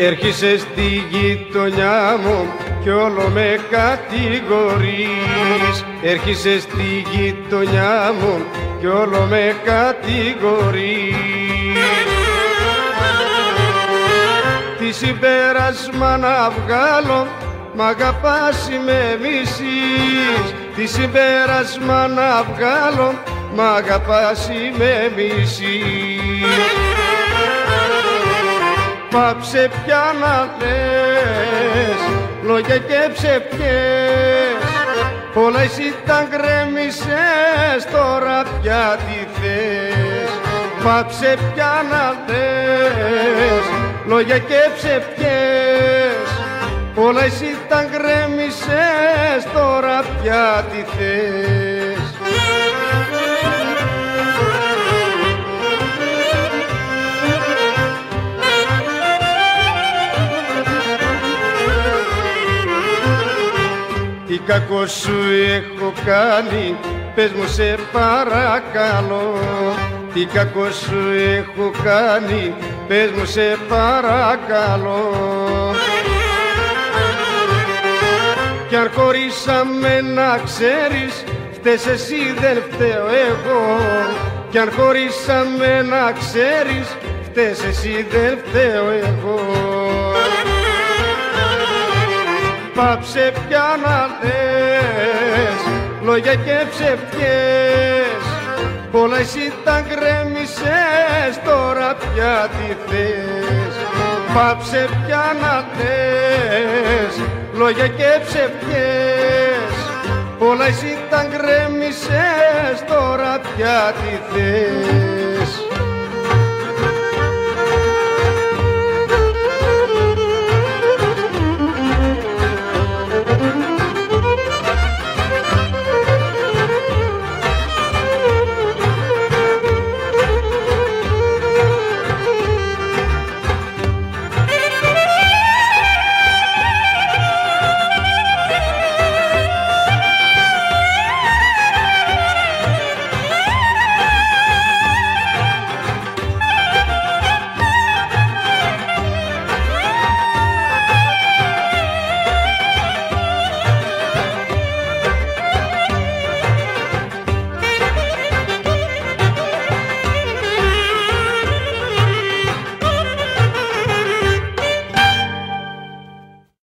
Έρχεσαι στη γειτονιά μου κι όλο με κατηγορείς. Έρχεσαι στη γειτονιά μου κι όλο με κατηγορείς. Τι συμπέρασμα να βγάλω, μ' αγαπάς ή με μισείς. Τι συμπέρασμα να βγάλω, μ' αγαπάς ή με μισείς. Πάψε πια να λες λόγια και ψευτιές. Όλα εσύ τα γκρέμισες, τώρα πια τι θες. Πάψε πια να λες λόγια και ψευτιές. Όλα εσύ τα γκρέμισες, τώρα πια τι θες. Τι κακό σου έχω κάνει, πες μου σε παρακαλώ. Τι κακό σου έχω κάνει, πες μου σε παρακαλώ. Κι αν χωρίσαμε να ξέρεις, φταίς εσύ δεν φταίω εγώ. Κι αν χωρίσαμε να ξέρεις, φταίς εσύ δεν φταίω εγώ. Πάψε πια να λες λόγια και ψευτιές. Πολλά εσύ τα γκρέμισες, τώρα πια τι θες. Πάψε πια να λες λόγια και ψευτιές. Πολλά εσύ τα γκρέμισες, τώρα πια τι θες.